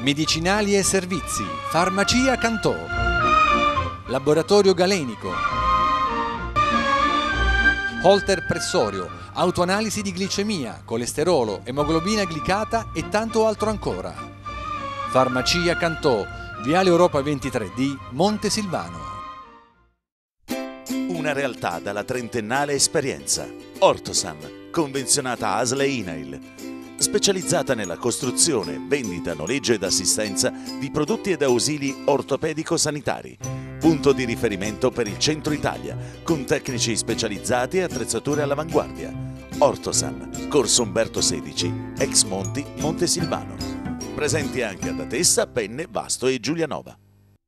Medicinali e servizi, Farmacia Cantò, Laboratorio Galenico, Holter Pressorio, autoanalisi di glicemia, colesterolo, emoglobina glicata e tanto altro ancora. Farmacia Cantò, Viale Europa 23D, Montesilvano. Una realtà dalla trentennale esperienza. Ortosan, convenzionata ASL e INAIL, specializzata nella costruzione, vendita, noleggio ed assistenza di prodotti ed ausili ortopedico-sanitari. Punto di riferimento per il centro Italia, con tecnici specializzati e attrezzature all'avanguardia. Ortosan, Corso Umberto XVI, ex Monti, Montesilvano. Presenti anche ad Atessa, Penne, Vasto e Giulianova.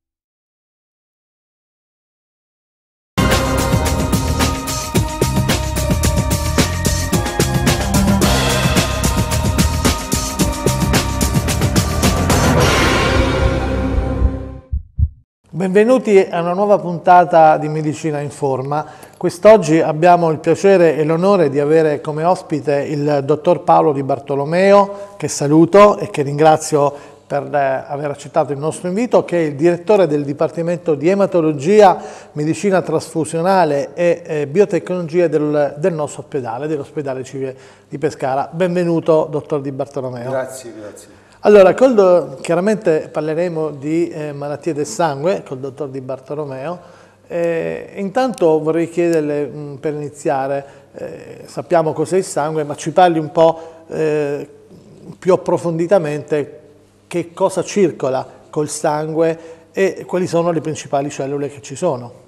Benvenuti a una nuova puntata di Medicina in Forma. Quest'oggi abbiamo il piacere e l'onore di avere come ospite il dottor Paolo Di Bartolomeo, che saluto e che ringrazio per aver accettato il nostro invito, che è il direttore del Dipartimento di Ematologia, Medicina Trasfusionale e Biotecnologie del nostro ospedale, dell'ospedale civile di Pescara. Benvenuto, dottor Di Bartolomeo. Grazie, grazie. Allora, chiaramente parleremo di malattie del sangue col dottor Di Bartolomeo. Intanto vorrei chiederle, per iniziare, sappiamo cos'è il sangue, ma ci parli un po' più approfonditamente che cosa circola col sangue e quali sono le principali cellule che ci sono.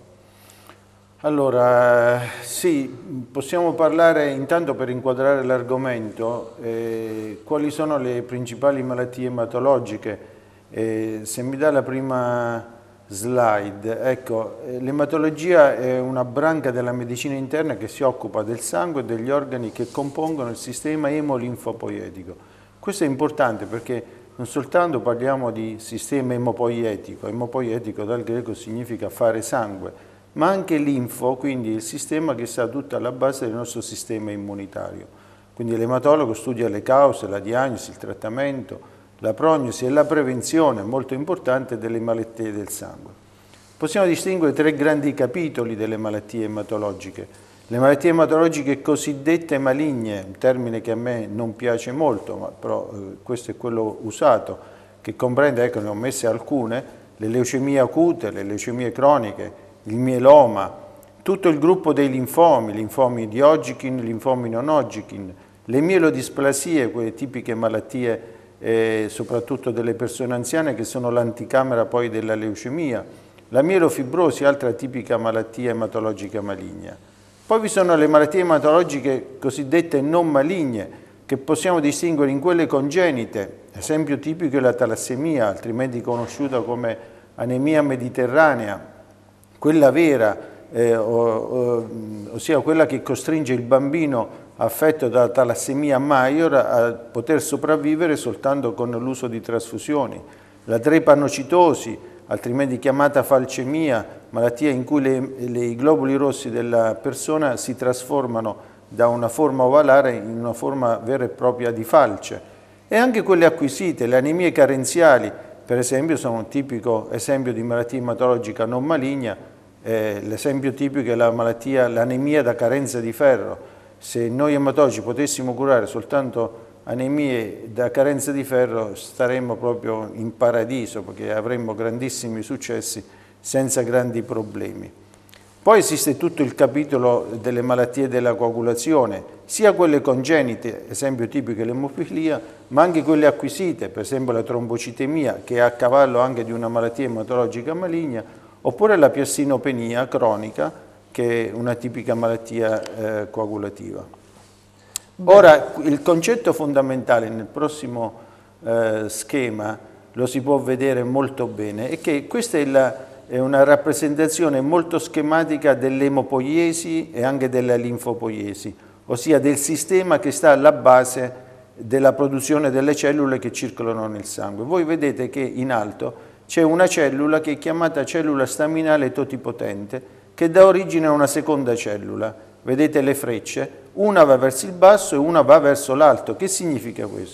Allora, sì, possiamo parlare intanto per inquadrare l'argomento, quali sono le principali malattie ematologiche. Se mi dà la prima slide, ecco, l'ematologia è una branca della medicina interna che si occupa del sangue e degli organi che compongono il sistema emolinfopoietico. Questo è importante perché non soltanto parliamo di sistema emopoietico dal greco significa fare sangue, ma anche linfo, quindi il sistema che sta tutta alla base del nostro sistema immunitario. Quindi l'ematologo studia le cause, la diagnosi, il trattamento, la prognosi e la prevenzione, molto importante, delle malattie del sangue. Possiamo distinguere tre grandi capitoli delle malattie ematologiche. Le malattie ematologiche cosiddette maligne, un termine che a me non piace molto, ma però questo è quello usato, che comprende, ecco, ne ho messe alcune, le leucemie acute, le leucemie croniche, il mieloma, tutto il gruppo dei linfomi di Hodgkin, linfomi non Hodgkin, le mielodisplasie, quelle tipiche malattie soprattutto delle persone anziane che sono l'anticamera poi della leucemia, la mielofibrosi, altra tipica malattia ematologica maligna. Poi vi sono le malattie ematologiche cosiddette non maligne, che possiamo distinguere in quelle congenite, esempio tipico è la talassemia, altrimenti conosciuta come anemia mediterranea, quella vera, ossia quella che costringe il bambino affetto da talassemia major a poter sopravvivere soltanto con l'uso di trasfusioni. La drepanocitosi, altrimenti chiamata falcemia, malattia in cui i globuli rossi della persona si trasformano da una forma ovalare in una forma vera e propria di falce. E anche quelle acquisite, le anemie carenziali, per esempio, sono un tipico esempio di malattia ematologica non maligna. L'esempio tipico è l'anemia da carenza di ferro. Se noi ematologi potessimo curare soltanto anemie da carenza di ferro staremmo proprio in paradiso perché avremmo grandissimi successi senza grandi problemi. Poi esiste tutto il capitolo delle malattie della coagulazione, sia quelle congenite, esempio tipico è l'emofilia, ma anche quelle acquisite, per esempio la trombocitemia, che è a cavallo anche di una malattia ematologica maligna, oppure la piassinopenia cronica, che è una tipica malattia coagulativa. Ora, il concetto fondamentale nel prossimo schema, lo si può vedere molto bene, è che questa è una rappresentazione molto schematica dell'emopoiesi e anche della linfopoiesi, ossia del sistema che sta alla base della produzione delle cellule che circolano nel sangue. Voi vedete che in alto c'è una cellula che è chiamata cellula staminale totipotente che dà origine a una seconda cellula. Vedete le frecce? Una va verso il basso e una va verso l'alto. Che significa questo?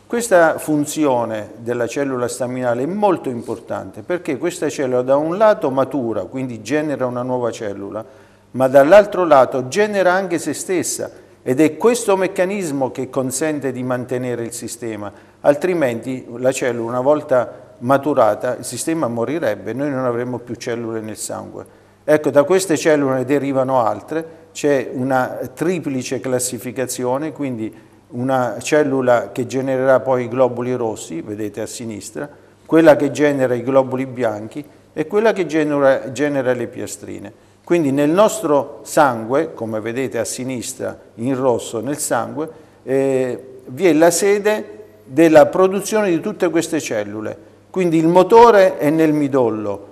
Questa funzione della cellula staminale è molto importante perché questa cellula da un lato matura, quindi genera una nuova cellula, ma dall'altro lato genera anche se stessa ed è questo meccanismo che consente di mantenere il sistema, altrimenti la cellula una volta maturata il sistema morirebbe, noi non avremmo più cellule nel sangue. Ecco, da queste cellule ne derivano altre, c'è una triplice classificazione, quindi una cellula che genererà poi i globuli rossi, vedete a sinistra, quella che genera i globuli bianchi e quella che genera le piastrine. Quindi nel nostro sangue, come vedete a sinistra in rosso nel sangue, vi è la sede della produzione di tutte queste cellule. Quindi il motore è nel midollo.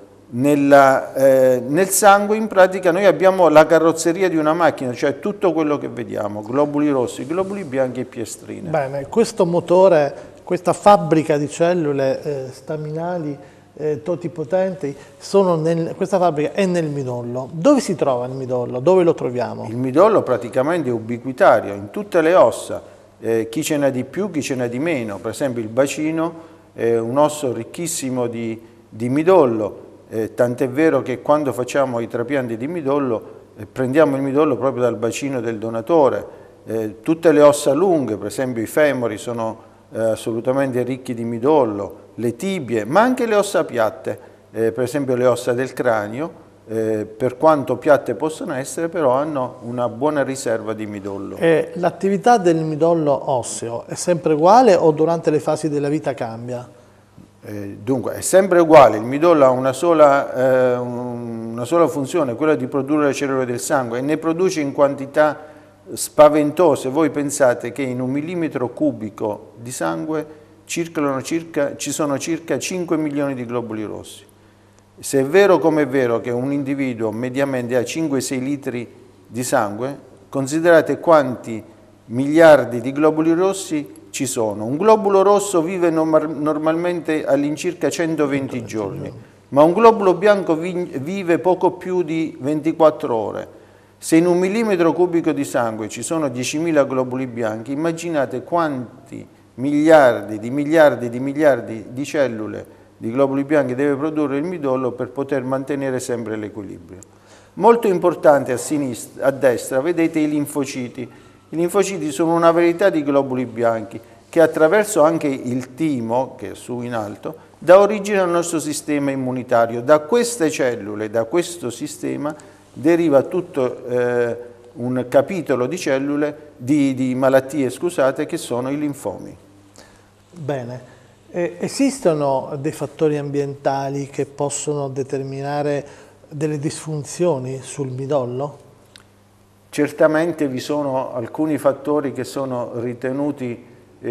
Nel sangue in pratica noi abbiamo la carrozzeria di una macchina, cioè tutto quello che vediamo, globuli rossi, globuli bianchi e piastrine. Bene, questo motore, questa fabbrica di cellule staminali totipotenti, questa fabbrica è nel midollo. Dove si trova il midollo? Dove lo troviamo? Il midollo praticamente è ubiquitario, in tutte le ossa, chi ce n'ha di più, chi ce n'ha di meno. Per esempio il bacino è un osso ricchissimo di midollo, tant'è vero che quando facciamo i trapianti di midollo prendiamo il midollo proprio dal bacino del donatore. Tutte le ossa lunghe, per esempio i femori, sono assolutamente ricchi di midollo, le tibie, ma anche le ossa piatte, per esempio le ossa del cranio, per quanto piatte possono essere, però hanno una buona riserva di midollo. L'attività del midollo osseo è sempre uguale o durante le fasi della vita cambia? Dunque è sempre uguale, il midollo ha una sola funzione, quella di produrre le cellule del sangue, e ne produce in quantità spaventose. Voi pensate che in 1 millimetro cubico di sangue ci sono circa 5 milioni di globuli rossi. Se è vero come è vero che un individuo mediamente ha 5-6 litri di sangue, considerate quanti miliardi di globuli rossi ci sono. Un globulo rosso vive normalmente all'incirca 120 giorni, ma un globulo bianco vive poco più di 24 ore. Se in 1 millimetro cubico di sangue ci sono 10.000 globuli bianchi, immaginate quanti miliardi di cellule di globuli bianchi deve produrre il midollo per poter mantenere sempre l'equilibrio. Molto importante a destra vedete i linfociti. I linfociti sono una varietà di globuli bianchi che attraverso anche il timo, che è su in alto, dà origine al nostro sistema immunitario. Da queste cellule, da questo sistema, deriva tutto un capitolo di cellule, di malattie, scusate, che sono i linfomi. Bene. Esistono dei fattori ambientali che possono determinare delle disfunzioni sul midollo? Certamente vi sono alcuni fattori che sono ritenuti,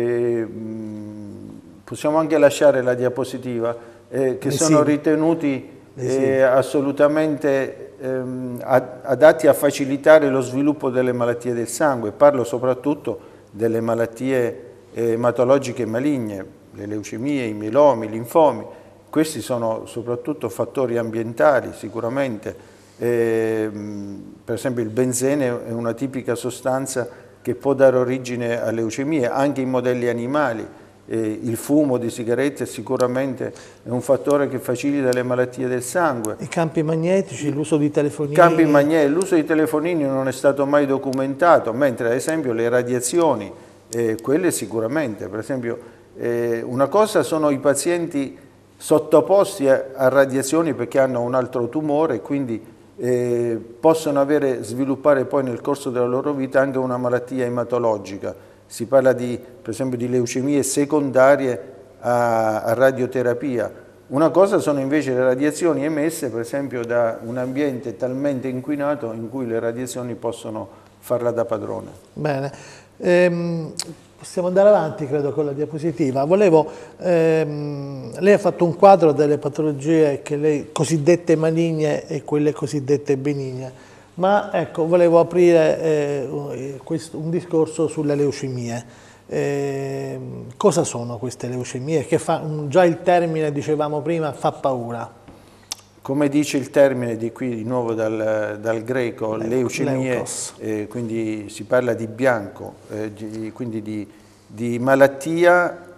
possiamo anche lasciare la diapositiva, che sono ritenuti assolutamente adatti a facilitare lo sviluppo delle malattie del sangue. Parlo soprattutto delle malattie ematologiche maligne, le leucemie, i mielomi, i linfomi. Questi sono soprattutto fattori ambientali sicuramente. Per esempio il benzene è una tipica sostanza che può dare origine a leucemie anche in modelli animali. Il fumo di sigarette sicuramente è un fattore che facilita le malattie del sangue. I campi magnetici, l'uso di telefonini? L'uso di telefonini non è stato mai documentato, mentre ad esempio le radiazioni, quelle sicuramente. Per esempio una cosa sono i pazienti sottoposti a radiazioni perché hanno un altro tumore e quindi possono sviluppare poi nel corso della loro vita anche una malattia ematologica. Si parla per esempio di leucemie secondarie a radioterapia. Una cosa sono invece le radiazioni emesse per esempio da un ambiente talmente inquinato in cui le radiazioni possono farla da padrone. Bene. Possiamo andare avanti, credo, con la diapositiva. Lei ha fatto un quadro delle patologie cosiddette maligne e quelle cosiddette benigne, ma ecco, volevo aprire un discorso sulle leucemie. Cosa sono queste leucemie? Già il termine, dicevamo prima, fa paura. Come dice il termine di qui di nuovo dal greco, leucemie, quindi si parla di bianco, quindi di malattia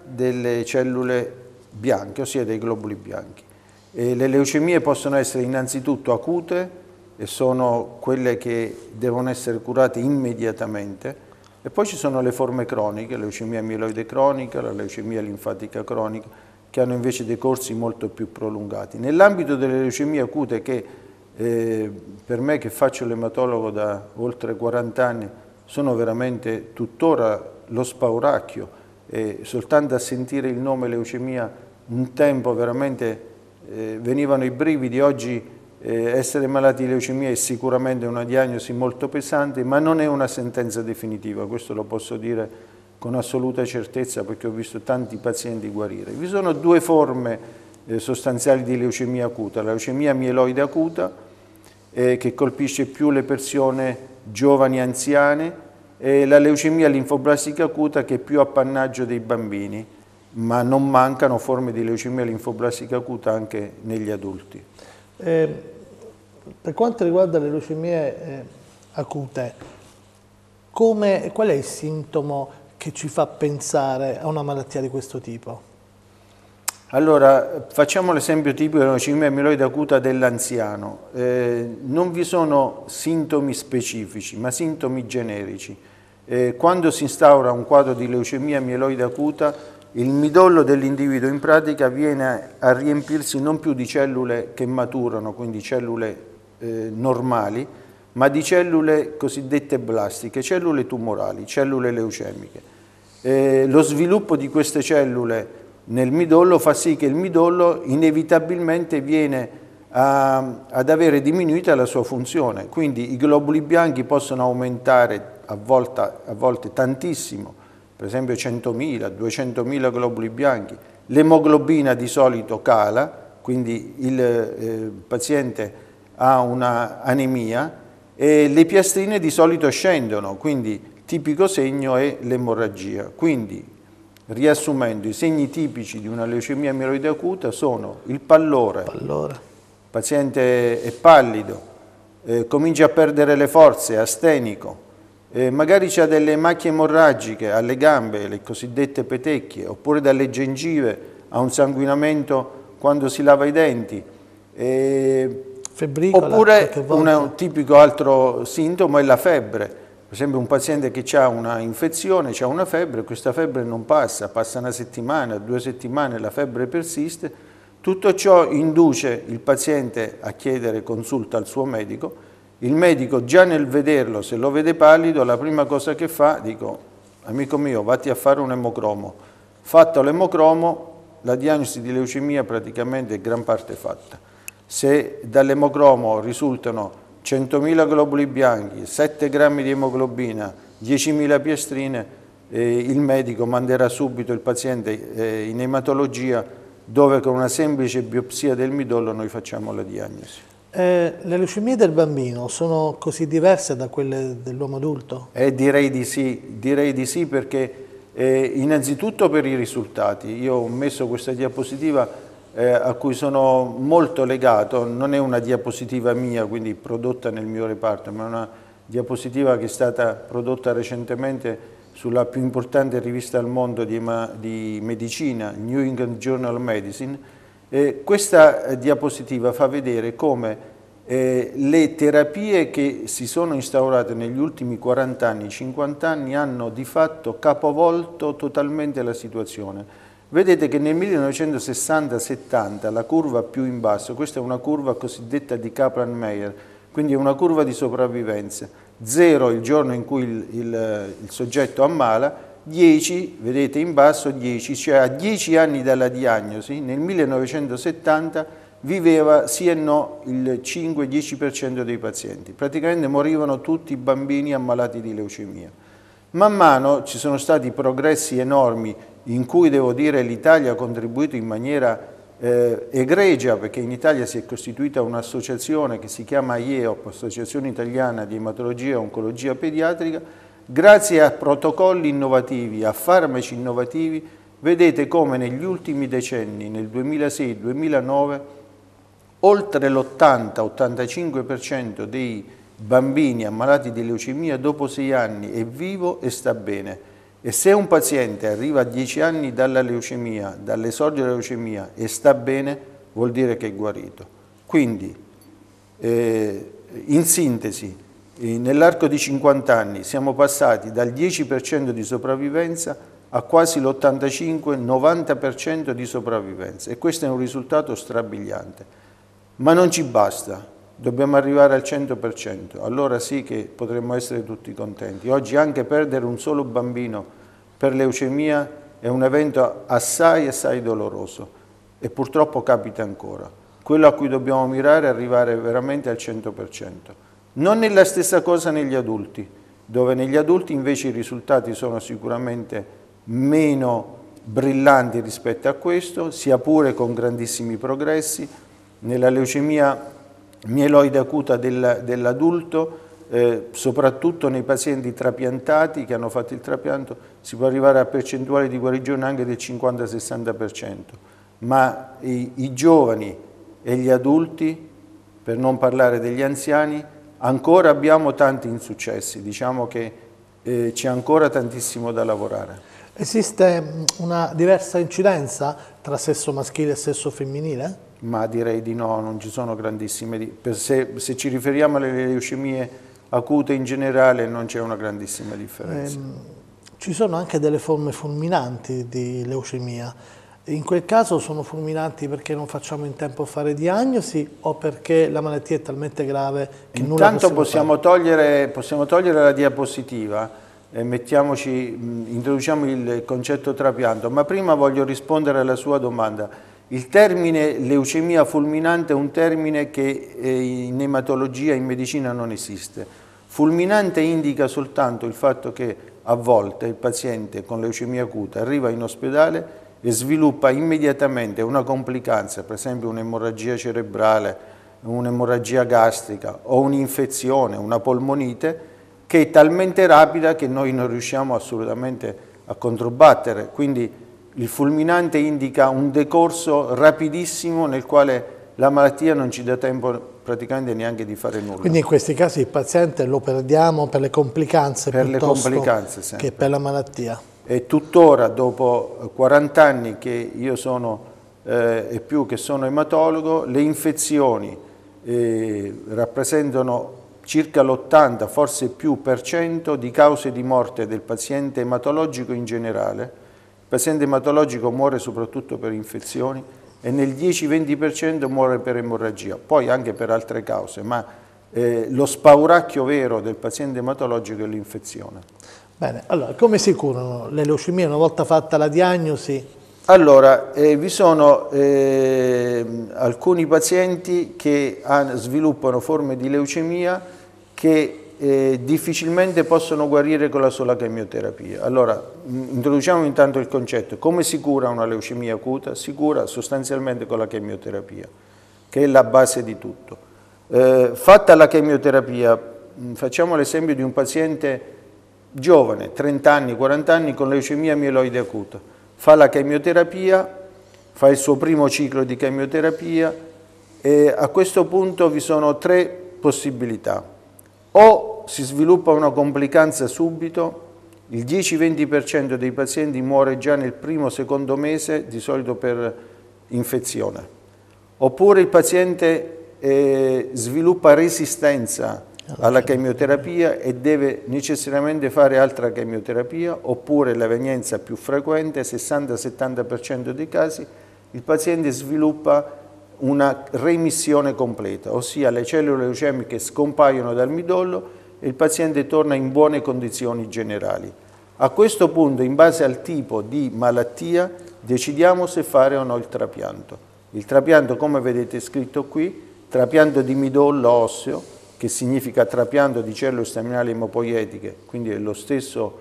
delle cellule bianche, ossia dei globuli bianchi. Le leucemie possono essere innanzitutto acute, e sono quelle che devono essere curate immediatamente, e poi ci sono le forme croniche, la leucemia mieloide cronica, la leucemia linfatica cronica, che hanno invece dei corsi molto più prolungati. Nell'ambito delle leucemie acute, che per me che faccio l'ematologo da oltre 40 anni, sono veramente tuttora lo spauracchio, e soltanto a sentire il nome leucemia un tempo veramente venivano i brividi. Oggi essere malati di leucemia è sicuramente una diagnosi molto pesante, ma non è una sentenza definitiva, questo lo posso dire con assoluta certezza perché ho visto tanti pazienti guarire. Vi sono due forme sostanziali di leucemia acuta: la leucemia mieloide acuta, che colpisce più le persone giovani e anziane, e la leucemia linfoblastica acuta, che è più appannaggio dei bambini, ma non mancano forme di leucemia linfoblastica acuta anche negli adulti. Per quanto riguarda le leucemie acute, qual è il sintomo che ci fa pensare a una malattia di questo tipo? Allora, facciamo l'esempio tipico della leucemia mieloide acuta dell'anziano. Non vi sono sintomi specifici, ma sintomi generici. Quando si instaura un quadro di leucemia mieloide acuta, il midollo dell'individuo in pratica viene a riempirsi non più di cellule che maturano, quindi cellule normali, ma di cellule cosiddette blastiche, cellule tumorali, cellule leucemiche. Lo sviluppo di queste cellule nel midollo fa sì che il midollo inevitabilmente viene ad avere diminuita la sua funzione, quindi i globuli bianchi possono aumentare a volte tantissimo, per esempio 100.000, 200.000 globuli bianchi. L'emoglobina di solito cala, quindi il paziente ha una anemia, e le piastrine di solito scendono, quindi il tipico segno è l'emorragia. Quindi, riassumendo, i segni tipici di una leucemia mieloide acuta sono il pallore, il paziente è pallido, comincia a perdere le forze, è astenico, magari c'ha delle macchie emorragiche alle gambe, le cosiddette petecchie, oppure dalle gengive, ha un sanguinamento quando si lava i denti, febbricola, oppure un tipico altro sintomo è la febbre. Per esempio un paziente che ha una infezione, ha una febbre, questa febbre non passa, passa una settimana, 2 settimane, la febbre persiste. Tutto ciò induce il paziente a chiedere consulta al suo medico. Il medico, già nel vederlo, se lo vede pallido, la prima cosa che fa, dico: amico mio, vatti a fare un emocromo. Fatto l'emocromo, la diagnosi di leucemia praticamente è gran parte fatta. Se dall'emocromo risultano 100.000 globuli bianchi, 7 grammi di emoglobina, 10.000 piastrine, il medico manderà subito il paziente in ematologia, dove con una semplice biopsia del midollo noi facciamo la diagnosi. Le leucemie del bambino sono così diverse da quelle dell'uomo adulto? Direi di sì perché innanzitutto per i risultati. Io ho messo questa diapositiva a cui sono molto legato, non è una diapositiva mia, quindi prodotta nel mio reparto, ma è una diapositiva che è stata prodotta recentemente sulla più importante rivista al mondo di medicina, New England Journal of Medicine. Questa diapositiva fa vedere come le terapie che si sono instaurate negli ultimi 40 anni, 50 anni, hanno di fatto capovolto totalmente la situazione. Vedete che nel 1960-70 la curva più in basso, questa è una curva cosiddetta di Kaplan-Meier, quindi è una curva di sopravvivenza, 0 il giorno in cui il soggetto ammala, 10, vedete in basso 10, cioè a 10 anni dalla diagnosi, nel 1970 viveva sì e no il 5-10% dei pazienti, praticamente morivano tutti i bambini ammalati di leucemia. Man mano ci sono stati progressi enormi in cui, devo dire, l'Italia ha contribuito in maniera egregia, perché in Italia si è costituita un'associazione che si chiama IEOP, Associazione Italiana di Ematologia e Oncologia Pediatrica. Grazie a protocolli innovativi, a farmaci innovativi, vedete come negli ultimi decenni, nel 2006-2009, oltre l'80-85% dei bambini ammalati di leucemia dopo 6 anni è vivo e sta bene. E se un paziente arriva a 10 anni dalla leucemia, dall'esordio della leucemia e sta bene, vuol dire che è guarito. Quindi, in sintesi, nell'arco di 50 anni siamo passati dal 10% di sopravvivenza a quasi l'85-90% di sopravvivenza, e questo è un risultato strabiliante. Ma non ci basta, dobbiamo arrivare al 100%, allora sì che potremmo essere tutti contenti. Oggi anche perdere un solo bambino per leucemia è un evento assai doloroso e purtroppo capita ancora. Quello a cui dobbiamo mirare è arrivare veramente al 100%. Non è la stessa cosa negli adulti, dove negli adulti invece i risultati sono sicuramente meno brillanti rispetto a questo, sia pure con grandissimi progressi. Nella leucemia mieloide acuta dell'adulto, soprattutto nei pazienti trapiantati che hanno fatto il trapianto, si può arrivare a percentuali di guarigione anche del 50-60%, ma i giovani e gli adulti, per non parlare degli anziani, ancora abbiamo tanti insuccessi, diciamo che c'è ancora tantissimo da lavorare. Esiste una diversa incidenza tra sesso maschile e sesso femminile? Ma direi di no, non ci sono grandissime. Se ci riferiamo alle leucemie acute in generale non c'è una grandissima differenza. Ci sono anche delle forme fulminanti di leucemia. In quel caso sono fulminanti perché non facciamo in tempo a fare diagnosi o perché la malattia è talmente grave che nulla possiamo fare? Possiamo togliere la diapositiva e introduciamo il concetto trapianto, ma prima voglio rispondere alla sua domanda. Il termine leucemia fulminante è un termine che in ematologia, in medicina non esiste. Fulminante indica soltanto il fatto che a volte il paziente con leucemia acuta arriva in ospedale e sviluppa immediatamente una complicanza, per esempio un'emorragia cerebrale, un'emorragia gastrica o un'infezione, una polmonite, che è talmente rapida che noi non riusciamo assolutamente a controbattere. Quindi il fulminante indica un decorso rapidissimo nel quale la malattia non ci dà tempo praticamente neanche di fare nulla. Quindi in questi casi il paziente lo perdiamo per le complicanze piuttosto che per la malattia. E tuttora, dopo 40 anni che io sono e più che sono ematologo, le infezioni rappresentano circa l'80, forse più per cento di cause di morte del paziente ematologico in generale. Il paziente ematologico muore soprattutto per infezioni e nel 10-20% muore per emorragia, poi anche per altre cause, ma lo spauracchio vero del paziente ematologico è l'infezione. Bene, allora come si curano le leucemie una volta fatta la diagnosi? Allora, vi sono alcuni pazienti che sviluppano forme di leucemia che difficilmente possono guarire con la sola chemioterapia. Allora, introduciamo intanto il concetto. Come si cura una leucemia acuta? Si cura sostanzialmente con la chemioterapia, che è la base di tutto. Fatta la chemioterapia, facciamo l'esempio di un paziente giovane, 30 anni, 40 anni, con leucemia mieloide acuta. Fa la chemioterapia, fa il suo primo ciclo di chemioterapia e a questo punto vi sono tre possibilità. O si sviluppa una complicanza subito, il 10-20% dei pazienti muore già nel primo o secondo mese, di solito per infezione. Oppure il paziente sviluppa resistenza alla chemioterapia e deve necessariamente fare altra chemioterapia, oppure l'evenienza più frequente, 60-70% dei casi, il paziente sviluppa una remissione completa, ossia le cellule leucemiche scompaiono dal midollo e il paziente torna in buone condizioni generali. A questo punto, in base al tipo di malattia, decidiamo se fare o no il trapianto. Il trapianto, come vedete scritto qui, trapianto di midollo osseo, che significa trapianto di cellule staminali emopoietiche, quindi è lo stesso,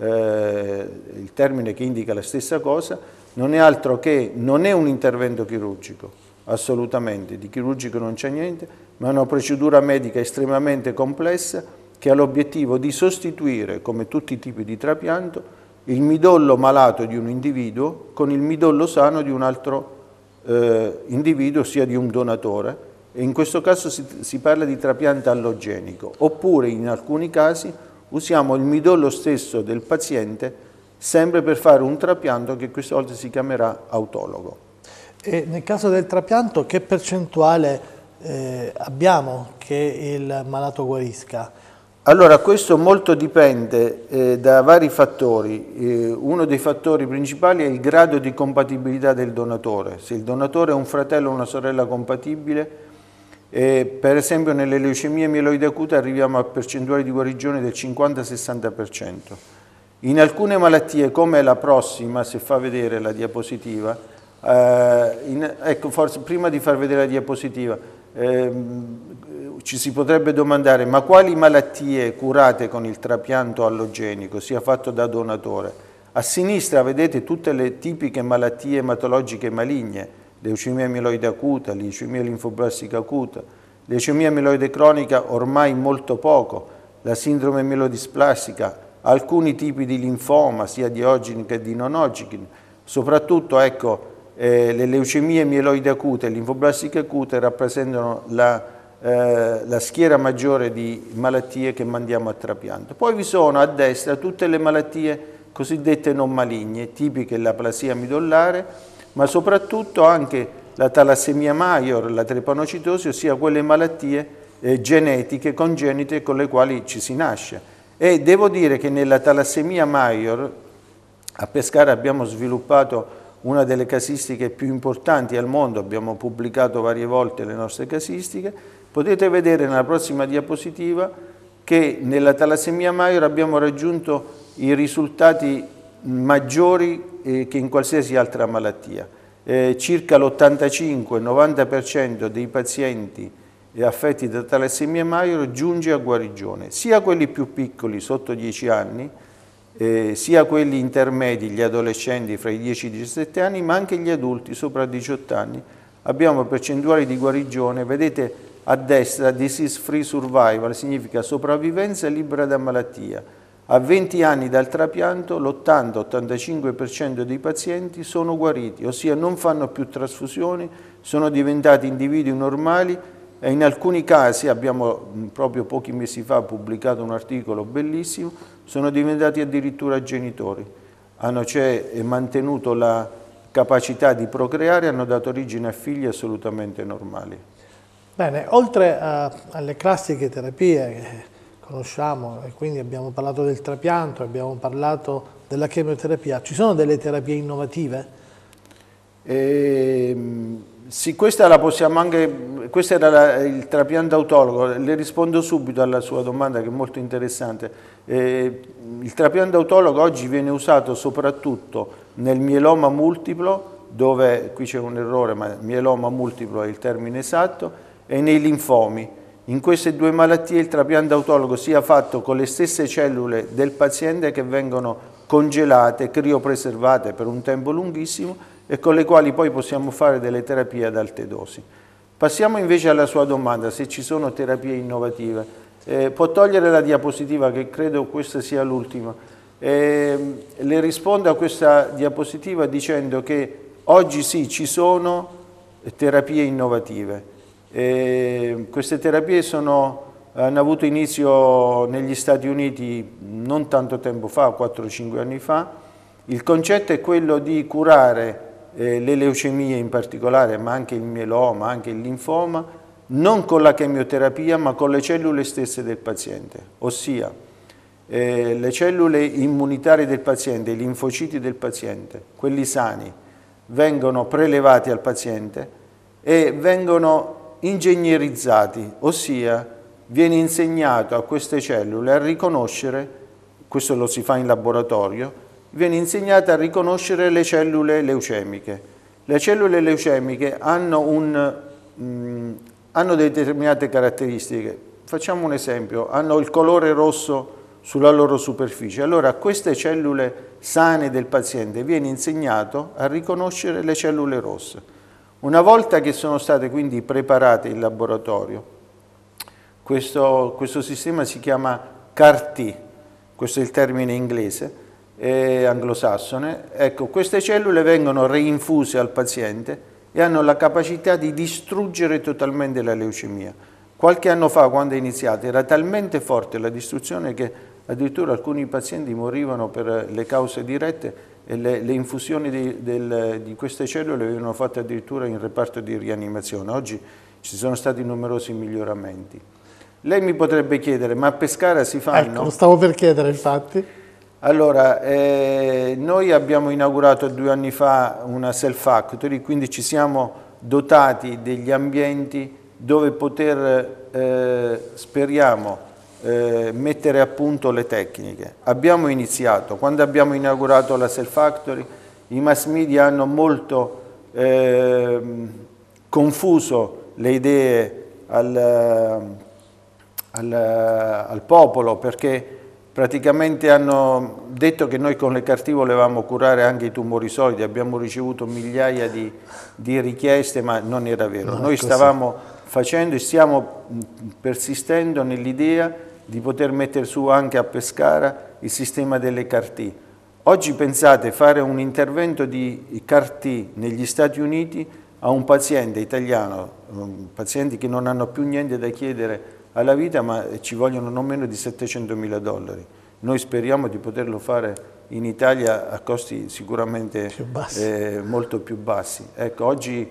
il termine che indica la stessa cosa, non è altro che, non è un intervento chirurgico, assolutamente, di chirurgico non c'è niente, ma è una procedura medica estremamente complessa che ha l'obiettivo di sostituire, come tutti i tipi di trapianto, il midollo malato di un individuo con il midollo sano di un altro individuo, ossia di un donatore, e in questo caso si parla di trapianto allogenico, oppure in alcuni casi usiamo il midollo stesso del paziente sempre per fare un trapianto che questa volta si chiamerà autologo. E nel caso del trapianto che percentuale abbiamo che il malato guarisca? Allora, questo molto dipende da vari fattori. Uno dei fattori principali è il grado di compatibilità del donatore. Se il donatore è un fratello o una sorella compatibile, per esempio nelle leucemie mieloidi acute arriviamo a percentuali di guarigione del 50-60%. In alcune malattie, come la prossima, se fa vedere la diapositiva, ecco, forse prima di far vedere la diapositiva, ci si potrebbe domandare: ma quali malattie curate con il trapianto allogenico, sia fatto da donatore? A sinistra vedete tutte le tipiche malattie ematologiche maligne: leucemia mieloide acuta, leucemia linfoblastica acuta, leucemia mieloide cronica ormai molto poco, la sindrome mielodisplastica, alcuni tipi di linfoma, sia di Hodgkin che di non Hodgkin, soprattutto ecco, le leucemie mieloidi acute e linfoblastiche acute rappresentano la schiera maggiore di malattie che mandiamo a trapianto. Poi vi sono a destra tutte le malattie cosiddette non maligne, tipiche l'aplasia midollare, ma soprattutto anche la talassemia major, la trepanocitosi, ossia quelle malattie genetiche, congenite con le quali ci si nasce. E devo dire che nella talassemia major a Pescara abbiamo sviluppato una delle casistiche più importanti al mondo, abbiamo pubblicato varie volte le nostre casistiche. Potete vedere nella prossima diapositiva che nella talassemia major abbiamo raggiunto i risultati maggiori che in qualsiasi altra malattia. Circa l'85-90% dei pazienti affetti da talassemia major giunge a guarigione, sia quelli più piccoli sotto 10 anni, sia quelli intermedi, gli adolescenti fra i 10 e i 17 anni, ma anche gli adulti sopra 18 anni. Abbiamo percentuali di guarigione, vedete a destra, disease free survival, significa sopravvivenza libera da malattia. A 20 anni dal trapianto l'80-85% dei pazienti sono guariti, ossia non fanno più trasfusioni, sono diventati individui normali e in alcuni casi, abbiamo proprio pochi mesi fa pubblicato un articolo bellissimo, sono diventati addirittura genitori. Hanno cioè mantenuto la capacità di procreare, hanno dato origine a figli assolutamente normali. Bene, oltre alle classiche terapie che conosciamo, e quindi abbiamo parlato del trapianto, abbiamo parlato della chemioterapia, ci sono delle terapie innovative? Sì, questa la possiamo anche, questo era il trapianto autologo, le rispondo subito alla sua domanda che è molto interessante. Il trapianto autologo oggi viene usato soprattutto nel mieloma multiplo, dove, qui c'è un errore, ma mieloma multiplo è il termine esatto, e nei linfomi. In queste due malattie il trapianto autologo sia fatto con le stesse cellule del paziente che vengono congelate, criopreservate per un tempo lunghissimo, e con le quali poi possiamo fare delle terapie ad alte dosi. Passiamo invece alla sua domanda, se ci sono terapie innovative. Può togliere la diapositiva, che credo questa sia l'ultima. Le rispondo a questa diapositiva dicendo che oggi sì, ci sono terapie innovative. Queste terapie hanno avuto inizio negli Stati Uniti non tanto tempo fa, 4-5 anni fa. Il concetto è quello di curare le leucemie in particolare, ma anche il mieloma, anche il linfoma, non con la chemioterapia ma con le cellule stesse del paziente, ossia le cellule immunitarie del paziente, i linfociti del paziente, quelli sani, vengono prelevati al paziente e vengono ingegnerizzati, ossia viene insegnato a queste cellule a riconoscere, questo lo si fa in laboratorio, viene insegnata a riconoscere le cellule leucemiche. Le cellule leucemiche hanno determinate caratteristiche. Facciamo un esempio, hanno il colore rosso sulla loro superficie. Allora a queste cellule sane del paziente viene insegnato a riconoscere le cellule rosse. Una volta che sono state quindi preparate in laboratorio, questo sistema si chiama CAR-T, questo è il termine inglese, anglosassone. Ecco, queste cellule vengono reinfuse al paziente e hanno la capacità di distruggere totalmente la leucemia. Qualche anno fa, quando è iniziata, era talmente forte la distruzione che addirittura alcuni pazienti morivano per le cause dirette e le infusioni di queste cellule venivano fatte addirittura in reparto di rianimazione. Oggi ci sono stati numerosi miglioramenti. Lei mi potrebbe chiedere, ma a Pescara si fanno? Ecco, lo stavo per chiedere infatti. Allora, noi abbiamo inaugurato 2 anni fa una Cell Factory, quindi ci siamo dotati degli ambienti dove poter, speriamo, mettere a punto le tecniche. Abbiamo iniziato, quando abbiamo inaugurato la Cell Factory, i mass media hanno molto confuso le idee al popolo, perché praticamente hanno detto che noi con le CAR-T volevamo curare anche i tumori solidi, abbiamo ricevuto migliaia di richieste, ma non era vero. Noi stavamo facendo e stiamo persistendo nell'idea di poter mettere su anche a Pescara il sistema delle CAR-T. Oggi pensate, fare un intervento di CAR-T negli Stati Uniti a un paziente italiano, pazienti che non hanno più niente da chiedere alla vita, ma ci vogliono non meno di $700.000. Noi speriamo di poterlo fare in Italia a costi sicuramente molto più bassi. Ecco, oggi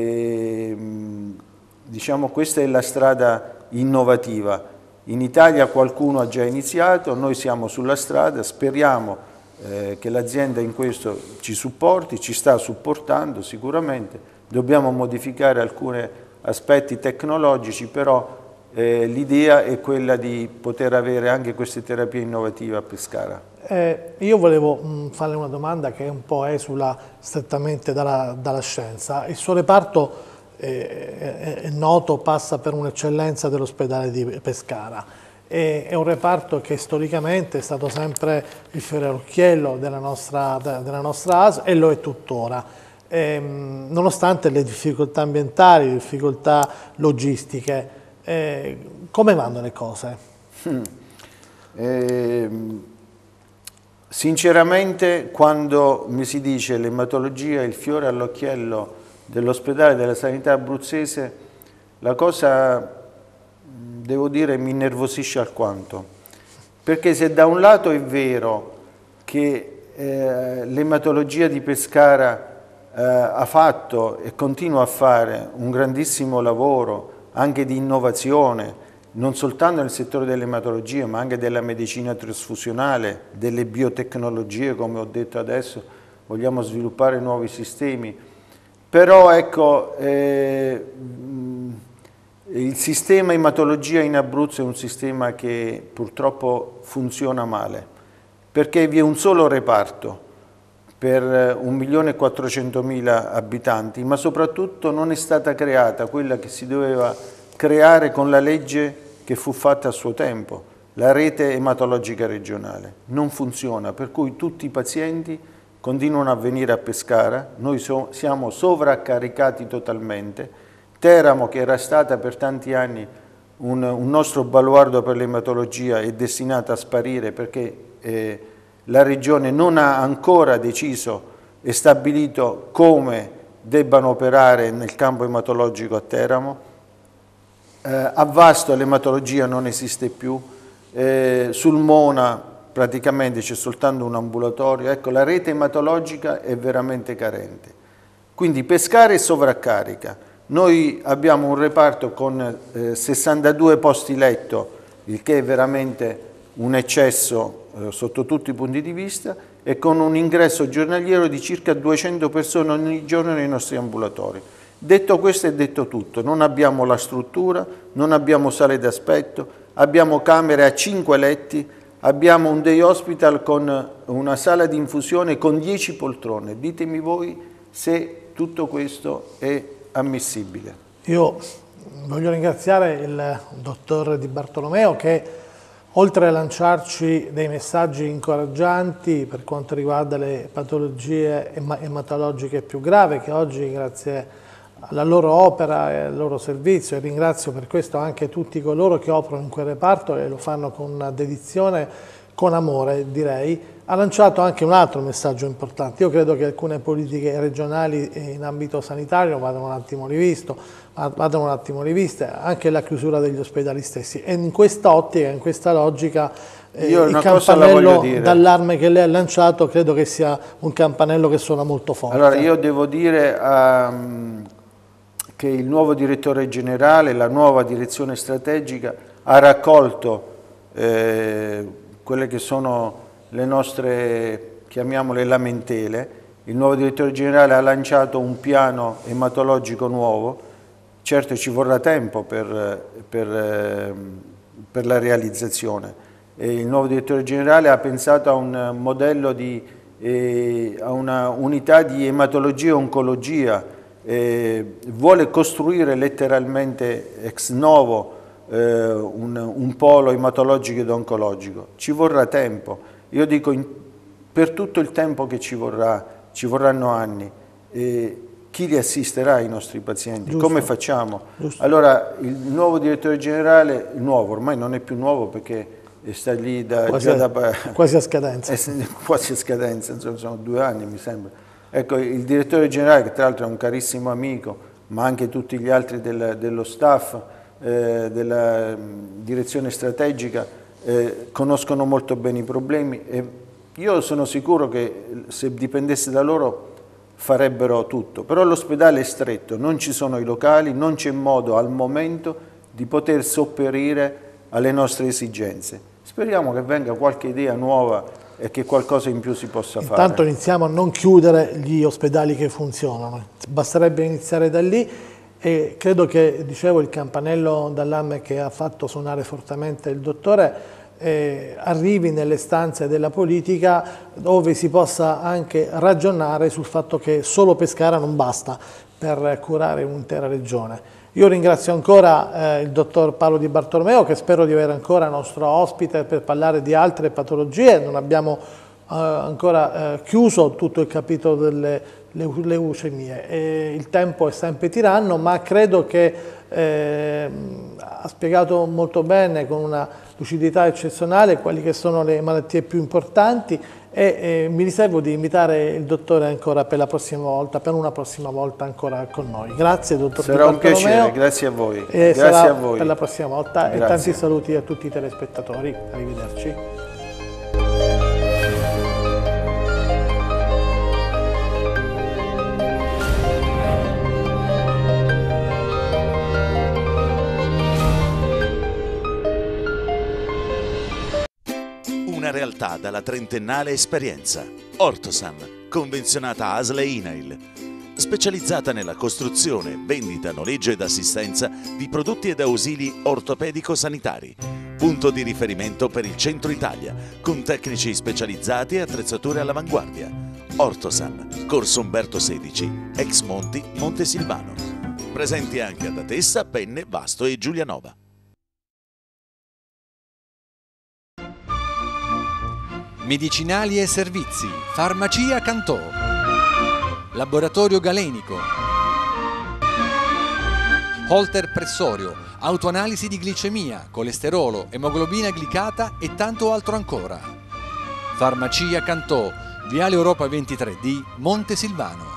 diciamo questa è la strada innovativa. In Italia qualcuno ha già iniziato, noi siamo sulla strada, speriamo che l'azienda in questo ci supporti, ci sta supportando sicuramente. Dobbiamo modificare alcuni aspetti tecnologici, però l'idea è quella di poter avere anche queste terapie innovative a Pescara. Io volevo farle una domanda che un po' esula strettamente dalla scienza. Il suo reparto è noto, passa per un'eccellenza dell'ospedale di Pescara. È un reparto che storicamente è stato sempre il fiore all'occhiello della nostra ASL e lo è tuttora. Nonostante le difficoltà ambientali, le difficoltà logistiche, come vanno le cose? Sinceramente, quando mi si dice l'ematologia è il fiore all'occhiello dell'ospedale della sanità abruzzese, la cosa, devo dire, mi innervosisce alquanto. Perché se da un lato è vero che l'ematologia di Pescara ha fatto e continua a fare un grandissimo lavoro anche di innovazione, non soltanto nel settore dell'ematologia, ma anche della medicina trasfusionale, delle biotecnologie, come ho detto adesso, vogliamo sviluppare nuovi sistemi. Però ecco, il sistema ematologia in Abruzzo è un sistema che purtroppo funziona male, perché vi è un solo reparto per 1.400.000 abitanti, ma soprattutto non è stata creata quella che si doveva creare con la legge che fu fatta a suo tempo, la rete ematologica regionale. Non funziona, per cui tutti i pazienti continuano a venire a Pescara, noi siamo sovraccaricati totalmente. Teramo, che era stata per tanti anni un nostro baluardo per l'ematologia, è destinata a sparire perché la Regione non ha ancora deciso e stabilito come debbano operare nel campo ematologico a Teramo. A Vasto l'ematologia non esiste più, sul Mona praticamente c'è soltanto un ambulatorio. Ecco, la rete ematologica è veramente carente. Quindi Pescara è sovraccarica. Noi abbiamo un reparto con 62 posti letto, il che è veramente un eccesso sotto tutti i punti di vista, e con un ingresso giornaliero di circa 200 persone ogni giorno nei nostri ambulatori. Detto questo è detto tutto, non abbiamo la struttura, non abbiamo sale d'aspetto, abbiamo camere a 5 letti, abbiamo un day hospital con una sala di infusione con 10 poltrone. Ditemi voi se tutto questo è ammissibile. Io voglio ringraziare il dottor Di Bartolomeo che, oltre a lanciarci dei messaggi incoraggianti per quanto riguarda le patologie ematologiche più gravi, che oggi grazie alla loro opera e al loro servizio, e ringrazio per questo anche tutti coloro che operano in quel reparto e lo fanno con dedizione, con amore direi, ha lanciato anche un altro messaggio importante. Io credo che alcune politiche regionali in ambito sanitario vadano un attimo riviste, anche la chiusura degli ospedali stessi, e in questa ottica, in questa logica Io il una cosa la campanello voglio dire. d'allarme che lei ha lanciato credo che sia un campanello che suona molto forte. Allora io devo dire che il nuovo direttore generale, la nuova direzione strategica ha raccolto quelle che sono le nostre, chiamiamole lamentele. Il nuovo direttore generale ha lanciato un piano ematologico nuovo, certo ci vorrà tempo per la realizzazione. Il nuovo direttore generale ha pensato a un modello a una unità di ematologia e oncologia, vuole costruire letteralmente ex novo un polo ematologico ed oncologico. Ci vorrà tempo, io dico per tutto il tempo che ci vorranno anni. Chi li assisterà ai nostri pazienti? Giusto. Come facciamo? Giusto. Allora il nuovo direttore generale, ormai non è più nuovo perché sta lì quasi a scadenza. Quasi a scadenza, insomma, sono 2 anni mi sembra. Ecco, il direttore generale, che tra l'altro è un carissimo amico, ma anche tutti gli altri dello staff, della direzione strategica, conoscono molto bene i problemi e io sono sicuro che se dipendesse da loro farebbero tutto, però l'ospedale è stretto, non ci sono i locali, non c'è modo al momento di poter sopperire alle nostre esigenze. Speriamo che venga qualche idea nuova e che qualcosa in più si possa fare. Intanto iniziamo a non chiudere gli ospedali che funzionano, basterebbe iniziare da lì e credo che, dicevo, il campanello d'allarme che ha fatto suonare fortemente il dottore arrivi nelle stanze della politica dove si possa anche ragionare sul fatto che solo Pescara non basta per curare un'intera regione. Io ringrazio ancora il dottor Paolo Di Bartolomeo, che spero di avere ancora nostro ospite per parlare di altre patologie. Non abbiamo ancora chiuso tutto il capitolo delle leucemie. Il tempo è sempre tiranno, ma credo che ha spiegato molto bene, con una lucidità eccezionale, quali che sono le malattie più importanti e mi riservo di invitare il dottore ancora per la prossima volta, per una prossima volta ancora con noi. Grazie dottor Di Bartolomeo. Sarà un piacere, grazie a voi. Grazie a voi. Per la prossima volta Grazie. E tanti saluti a tutti i telespettatori. Arrivederci. Una realtà dalla trentennale esperienza. Ortosan, convenzionata ASL e INAIL, specializzata nella costruzione, vendita, noleggio ed assistenza di prodotti ed ausili ortopedico-sanitari. Punto di riferimento per il centro Italia, con tecnici specializzati e attrezzature all'avanguardia. Ortosan, Corso Umberto XVI, ex Monti, Montesilvano. Presenti anche ad Atessa, Penne, Vasto e Giulianova. Medicinali e servizi, Farmacia Cantò, Laboratorio Galenico, Holter Pressorio, autoanalisi di glicemia, colesterolo, emoglobina glicata e tanto altro ancora. Farmacia Cantò, Viale Europa 23D, Montesilvano.